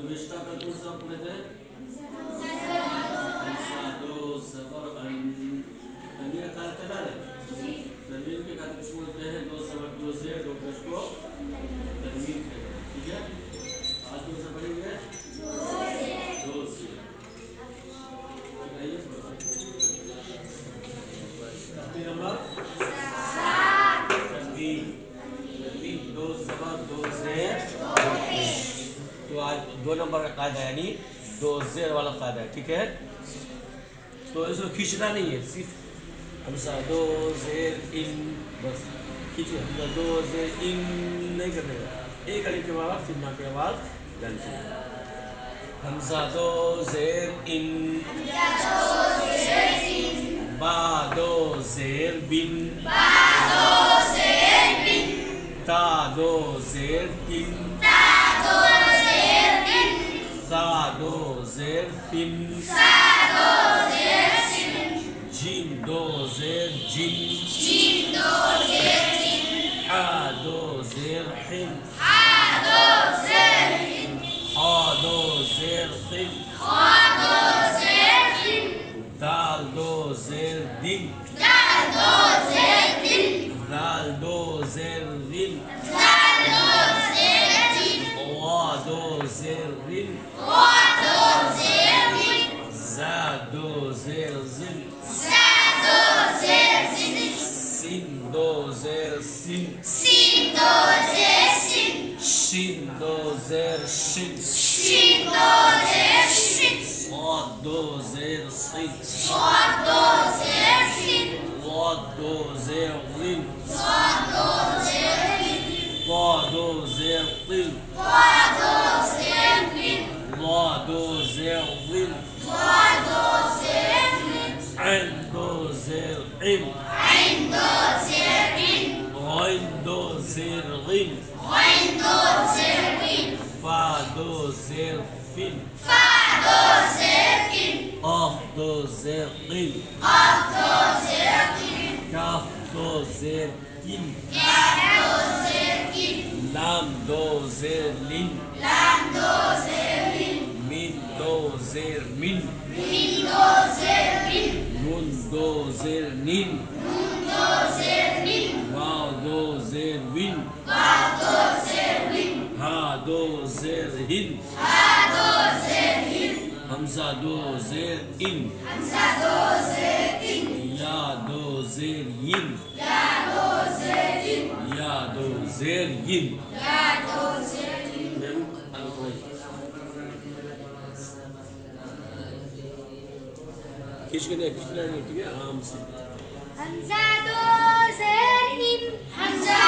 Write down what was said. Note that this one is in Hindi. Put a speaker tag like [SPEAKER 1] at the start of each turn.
[SPEAKER 1] विस्टा का कौन सा पढ़े थे? दो सबर तनवीर का चला है। तनवीर के खाते किसको बोलते हैं? दो सबर दो से दो पेश को तनवीर कहते हैं। ठीक है, आज कौन सा पढ़ेंगे? दो से। नंबर 7 तनवीर दो सबर दो से। तो आज 2 नंबर का कायदा यानी 2 ज़ेर वाला कायदा है। ठीक है, तो इसको खींचना नहीं है, सिर्फ हमसा 2 ज़ेर इन बस खींचो। 2 ज़ेर इन नहीं करने का, एक अलिफ के बाद फिर ना के बाद डन से हमसा 2 ज़ेर इन बा 2 ज़ेर बिन ता 2 ज़ेर तिन सा 2 ज़ेर फिन जिन 2 ज़ेर जिन हा 2 ज़ेर हिन हा 2 ज़ेर खिन दाल 2 ज़ेर दिन दाल 2 ज़ेर रिन वा 2 ज़ेर रिन za 2 ज़ेर जिन sin 2 ज़ेर सिन शीन 2 ज़ेर शिन صاد 2 ज़ेर सिन ضاد 2 ज़ेर rin ضا 2 ज़ेर तिन ضا 2 ज़ेर ظل عين 2 ज़ेर عين غين 2 ज़ेر غين فا 2 ज़ेر فين قاف 2 ज़ेر قين كاف 2 ज़ेر كين لام 2 ज़ेر لين ميم 2 ज़ेर min نون 2 ज़ेर nin واو 2 ज़ेर win हा 2 ज़ेर hin हमजा 2 ज़ेर in या 2 ज़ेर yin या 2 ज़ेर yin खींचना नहीं, ठीक है, आराम से।
[SPEAKER 2] हमजा 2 ज़ेर इन हमजा